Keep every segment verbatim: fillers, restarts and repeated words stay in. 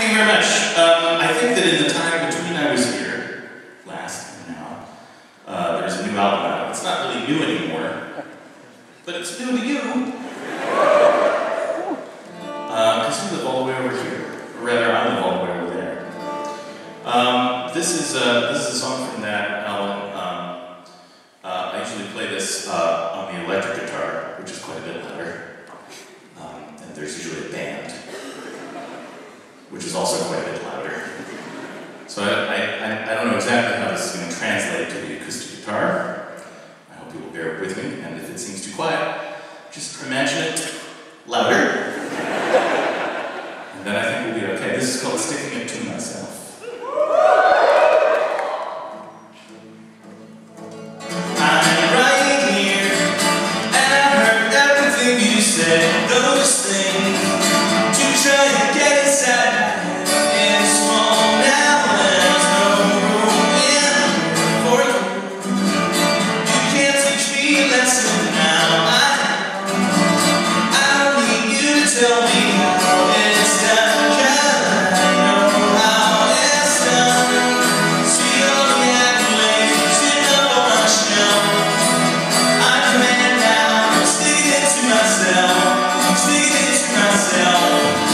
Thank you very much. Um, I think that in the time between I was here, last and now, uh, there's a new album out. It's not really new anymore, but it's new to you. Because uh, you live all the way over here. Or rather, I live all the way over there. Um, this, is, uh, this is a song from that album. Um, uh, I usually play this uh, on the electric guitar, which is quite a bit louder. Um, and there's usually a band, which is also quite a bit louder. So I, I, I don't know exactly how this is going to translate to the acoustic guitar. I hope you will bear with me, and if it seems too quiet, just imagine it louder. And then I think we'll be okay. This is called Sticking It to Myself. I'm right here, and I heard everything you said, those things, to try and get inside my head. It's small now, there's no room in for you. You can't teach me a lesson now. I, I don't need you to tell me how it's done, 'cause I know how it's done. See all the accolades sitting up on my shelf. I'm a man now, I'm sticking it to myself, I'm sticking it to myself.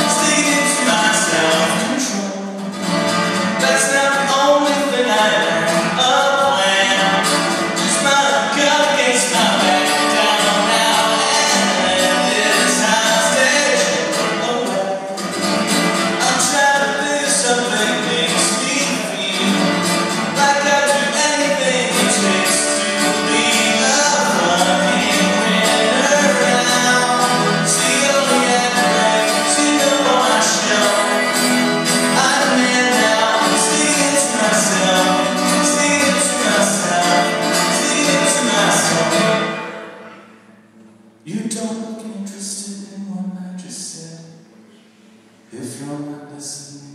That's not the only thing I have a plan. Just my gut against my back down now, and this hostage away. I'm trying to do something that makes me feel like I'd do anything it takes to be a fucking winner now. See all the accolades sitting up on my shelf. You don't look interested in what I just said. If you're not listening